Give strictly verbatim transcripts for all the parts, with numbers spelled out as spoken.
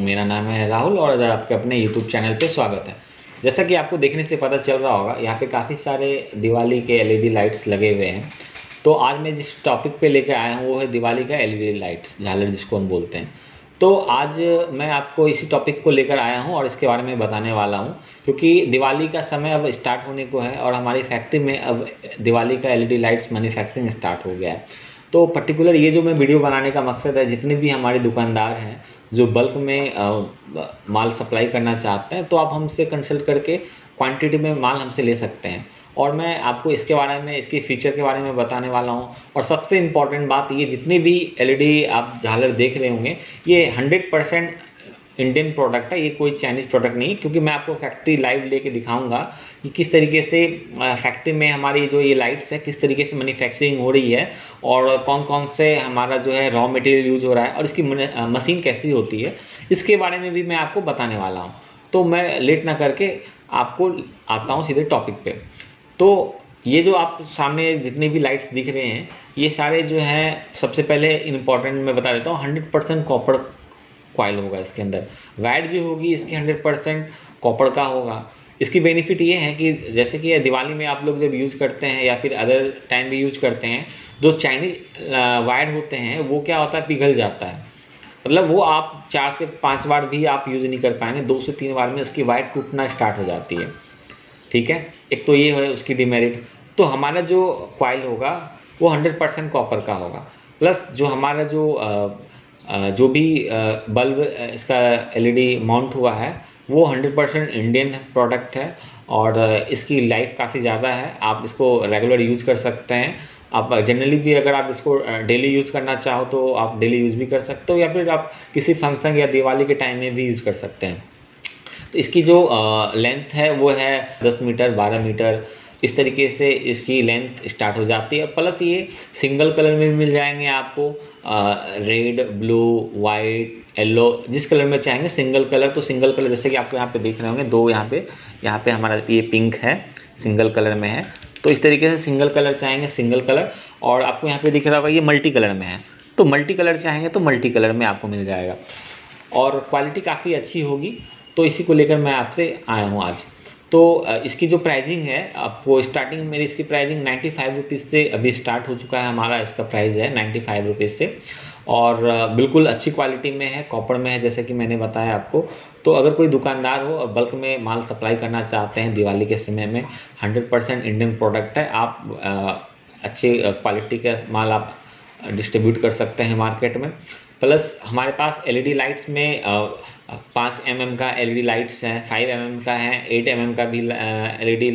मेरा नाम है राहुल और आपके अपने यूट्यूब चैनल पे स्वागत है। जैसा कि आपको देखने से पता चल रहा होगा, यहाँ पे काफ़ी सारे दिवाली के एलईडी लाइट्स लगे हुए हैं। तो आज मैं जिस टॉपिक पे लेकर आया हूँ वो है दिवाली का एलईडी लाइट्स, झालर जिसको हम बोलते हैं। तो आज मैं आपको इसी टॉपिक को लेकर आया हूँ और इसके बारे में बताने वाला हूँ, क्योंकि दिवाली का समय अब स्टार्ट होने को है और हमारी फैक्ट्री में अब दिवाली का एलईडी लाइट्स मैन्युफैक्चरिंग स्टार्ट हो गया है। तो पर्टिकुलर ये जो मैं वीडियो बनाने का मकसद है, जितने भी हमारे दुकानदार हैं जो बल्क में आ, माल सप्लाई करना चाहते हैं, तो आप हमसे कंसल्ट करके क्वांटिटी में माल हमसे ले सकते हैं। और मैं आपको इसके बारे में, इसके फीचर के बारे में बताने वाला हूं। और सबसे इम्पॉर्टेंट बात, ये जितनी भी एलईडी आप झालर देख रहे होंगे ये हंड्रेड परसेंट इंडियन प्रोडक्ट है, ये कोई चाइनीज़ प्रोडक्ट नहीं है। क्योंकि मैं आपको फैक्ट्री लाइव लेके दिखाऊंगा कि किस तरीके से फैक्ट्री में हमारी जो ये लाइट्स है किस तरीके से मैन्युफैक्चरिंग हो रही है और कौन कौन से हमारा जो है रॉ मटेरियल यूज हो रहा है और इसकी मशीन कैसी होती है, इसके बारे में भी मैं आपको बताने वाला हूँ। तो मैं लेट ना करके आपको आता हूँ सीधे टॉपिक पे। तो ये जो आप सामने जितने भी लाइट्स दिख रहे हैं, ये सारे जो हैं, सबसे पहले इम्पॉर्टेंट मैं बता देता हूँ, हंड्रेड परसेंट कॉपर कॉइल होगा इसके अंदर। वायर जो होगी इसकी हंड्रेड परसेंट कॉपर का होगा। इसकी बेनिफिट ये है कि जैसे कि दिवाली में आप लोग जब यूज़ करते हैं या फिर अदर टाइम भी यूज़ करते हैं, जो चाइनीज वायर होते हैं वो क्या होता है, पिघल जाता है। मतलब वो आप चार से पाँच बार भी आप यूज़ नहीं कर पाएंगे, दो से तीन बार में उसकी वायर टूटना स्टार्ट हो जाती है। ठीक है, एक तो ये है उसकी डिमेरिट। तो हमारा जो कॉइल होगा वो हंड्रेड परसेंट कॉपर का होगा। प्लस जो हमारा जो आ, जो भी बल्ब इसका एलईडी माउंट हुआ है वो हंड्रेड परसेंट इंडियन प्रोडक्ट है और इसकी लाइफ काफ़ी ज़्यादा है। आप इसको रेगुलर यूज़ कर सकते हैं। आप जनरली भी अगर आप इसको डेली यूज़ करना चाहो तो आप डेली यूज़ भी कर सकते हो, या फिर आप किसी फंक्शन या दिवाली के टाइम में भी यूज़ कर सकते हैं। तो इसकी जो लेंथ है वो है दस मीटर बारह मीटर, इस तरीके से इसकी लेंथ स्टार्ट हो जाती है। प्लस ये सिंगल कलर में भी मिल जाएंगे आपको, रेड, ब्लू, वाइट, येलो, जिस कलर में चाहेंगे। सिंगल कलर तो सिंगल कलर जैसे कि आपको यहाँ पे देख रहे होंगे, दो यहाँ पे यहाँ पे हमारा ये पिंक है, सिंगल कलर में है। तो इस तरीके से सिंगल कलर चाहेंगे सिंगल कलर, और आपको यहाँ पे दिख रहा होगा ये मल्टी कलर में है, तो मल्टी कलर चाहेंगे तो मल्टी कलर में आपको मिल जाएगा और क्वालिटी काफ़ी अच्छी होगी। तो इसी को लेकर मैं आपसे आया हूँ आज। तो इसकी जो प्राइसिंग है, आपको स्टार्टिंग मेरी इसकी प्राइसिंग नाइन्टी फाइव रुपीज़ से अभी स्टार्ट हो चुका है। हमारा इसका प्राइस है नाइन्टी फाइव रुपीज़ से और बिल्कुल अच्छी क्वालिटी में है, कॉपर में है, जैसे कि मैंने बताया आपको। तो अगर कोई दुकानदार हो और बल्क में माल सप्लाई करना चाहते हैं दिवाली के समय में, हंड्रेड परसेंट इंडियन प्रोडक्ट है। आप अच्छी क्वालिटी का माल आप डिस्ट्रीब्यूट कर सकते हैं मार्केट में। प्लस हमारे पास एलईडी लाइट्स में पाँच एम एम का एलईडी लाइट्स हैं, फाइव एम एम का है, एट एम एम का भी एलईडी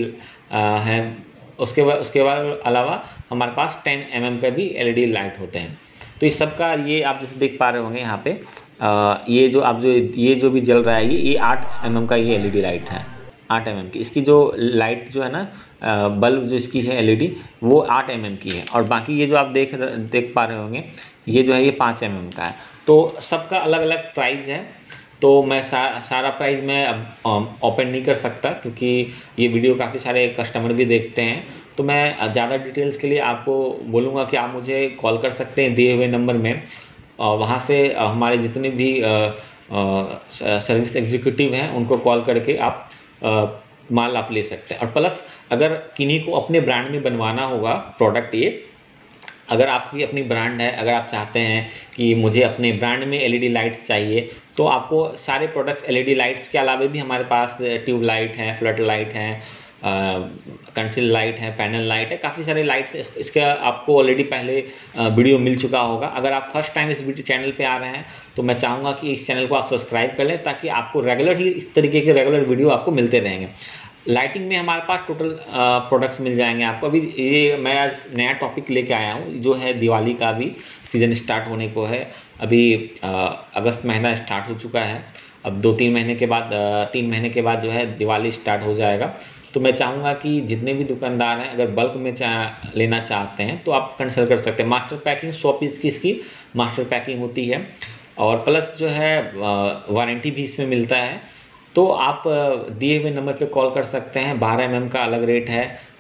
है। उसके बाद उसके बाद अलावा हमारे पास टेन एम एम का भी एलईडी लाइट होते हैं। तो इस सब का ये आप जैसे देख पा रहे होंगे यहाँ पे, आ, ये जो आप जो ये जो भी जल रहा है ये ये आठ एम एम का ये एलईडी लाइट है, आठ एम एम की। इसकी जो लाइट जो है ना, बल्ब जो इसकी है एलईडी, वो आठ एम एम की है। और बाकी ये जो आप देख देख पा रहे होंगे ये जो है ये पाँच एम एम का है। तो सबका अलग अलग प्राइस है। तो मैं सा, सारा प्राइस मैं अब ओपन नहीं कर सकता, क्योंकि ये वीडियो काफ़ी सारे कस्टमर भी देखते हैं। तो मैं ज़्यादा डिटेल्स के लिए आपको बोलूँगा कि आप मुझे कॉल कर सकते हैं दिए हुए नंबर में, और वहाँ से हमारे जितने भी सर्विस एग्जीक्यूटिव हैं उनको कॉल करके आप आ, माल आप ले सकते हैं। और प्लस अगर किन्हीं को अपने ब्रांड में बनवाना होगा प्रोडक्ट, ये अगर आपकी अपनी ब्रांड है, अगर आप चाहते हैं कि मुझे अपने ब्रांड में एलईडी लाइट्स चाहिए, तो आपको सारे प्रोडक्ट्स एलईडी लाइट्स के अलावा भी हमारे पास ट्यूब लाइट है, फ्लड लाइट है, कंसील लाइट है, पैनल लाइट है, काफ़ी सारे लाइट्स। इसका आपको ऑलरेडी पहले वीडियो मिल चुका होगा। अगर आप फर्स्ट टाइम इस वीडियो चैनल पे आ रहे हैं तो मैं चाहूँगा कि इस चैनल को आप सब्सक्राइब कर लें, ताकि आपको रेगुलर ही इस तरीके के रेगुलर वीडियो आपको मिलते रहेंगे। लाइटिंग में हमारे पास टोटल प्रोडक्ट्स मिल जाएंगे आपको। अभी ये मैं आज नया टॉपिक लेके आया हूँ, जो है दिवाली का भी सीज़न स्टार्ट होने को है। अभी आ, अगस्त महीना स्टार्ट हो चुका है। अब दो तीन महीने के बाद, तीन महीने के बाद जो है दिवाली स्टार्ट हो जाएगा। तो मैं चाहूँगा कि जितने भी दुकानदार हैं अगर बल्क में चाह लेना चाहते हैं तो आप कंसल्ट कर सकते हैं। मास्टर पैकिंग सौ पीस की इसकी मास्टर पैकिंग होती है, और प्लस जो है वारंटी भी इसमें मिलता है। तो आप दिए हुए नंबर पे कॉल कर सकते हैं। बारह एम एम का अलग रेट है,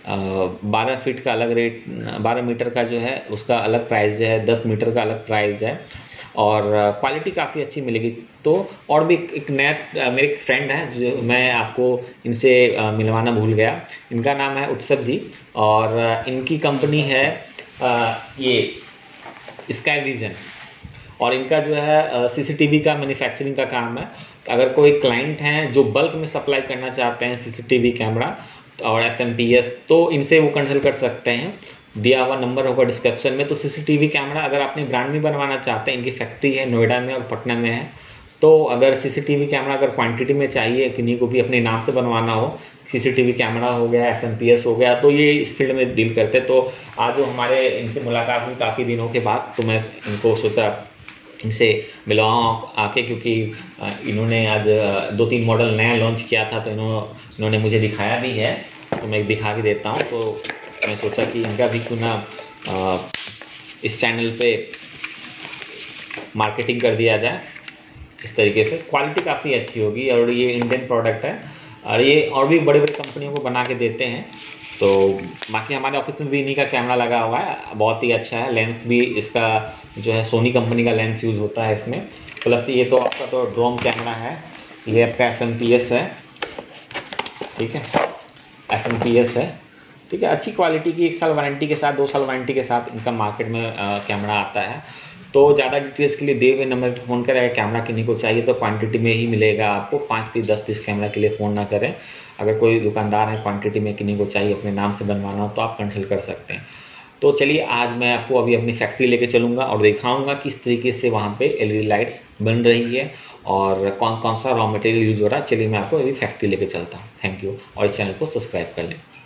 बारह फीट का अलग रेट, बारह मीटर का जो है उसका अलग प्राइस है, दस मीटर का अलग प्राइस है और क्वालिटी काफ़ी अच्छी मिलेगी। तो और भी एक, एक नया मेरे एक फ्रेंड है जो मैं आपको इनसे मिलवाना भूल गया, इनका नाम है उत्सव जी और इनकी कंपनी है ये स्काई विजन और इनका जो है सीसीटीवी का मैन्युफैक्चरिंग का काम है। अगर कोई क्लाइंट हैं जो बल्क में सप्लाई करना चाहते हैं सीसीटीवी कैमरा और एसएमपीएस, तो इनसे वो कंसल्ट कर सकते हैं, दिया हुआ नंबर होगा डिस्क्रिप्शन में। तो सीसीटीवी कैमरा अगर अपने ब्रांड में बनवाना चाहते हैं, इनकी फैक्ट्री है नोएडा में और पटना में है, तो अगर सीसीटीवी कैमरा अगर क्वांटिटी में चाहिए, किन्हीं को भी अपने नाम से बनवाना हो, सीसीटीवी कैमरा हो गया, एसएमपीएस हो गया, तो ये इस फील्ड में डील करते हैं। तो आज जो हमारे इनसे मुलाकात हुई काफ़ी दिनों के बाद, तो मैं इनको सोचा इनसे मिलवाऊँ आके, क्योंकि इन्होंने आज दो तीन मॉडल नया लॉन्च किया था, तो इन्होंने इन्होंने मुझे दिखाया भी है, तो मैं दिखा भी देता हूँ। तो मैं सोचा कि इनका भी क्यों ना इस चैनल पे मार्केटिंग कर दिया जाए इस तरीके से। क्वालिटी काफ़ी अच्छी होगी और ये इंडियन प्रोडक्ट है और ये और भी बड़े बड़े कंपनियों को बना के देते हैं। तो बाकी हमारे ऑफिस में भी इन्हीं का कैमरा लगा हुआ है, बहुत ही अच्छा है। लेंस भी इसका जो है सोनी कंपनी का लेंस यूज़ होता है इसमें। प्लस ये तो आपका तो ड्रोन कैमरा है, ये आपका एस एम पी एस है, ठीक है, एस एम पी एस है, ठीक है। अच्छी क्वालिटी की, एक साल वारंटी के साथ, दो साल वारंटी के साथ इनका मार्केट में आ, कैमरा आता है। तो ज़्यादा डिटेल्स के लिए दिए हुए नंबर पर फ़ोन करें। कैमरा किन्हीं को चाहिए तो क्वांटिटी में ही मिलेगा आपको, पाँच पीस दस पीस कैमरा के लिए फ़ोन ना करें। अगर कोई दुकानदार है क्वांटिटी में किन्हीं को चाहिए अपने नाम से बनवाना हो तो आप कंसल्ट कर सकते हैं। तो चलिए आज मैं आपको अभी अपनी फैक्ट्री लेके चलूँगा और दिखाऊंगा किस तरीके से वहाँ पे एलईडी लाइट्स बन रही है और कौन कौन सा रॉ मटेरियल यूज़ हो रहा है। चलिए मैं आपको अभी फैक्ट्री लेके चलता हूँ। थैंक यू और इस चैनल को सब्सक्राइब कर लें।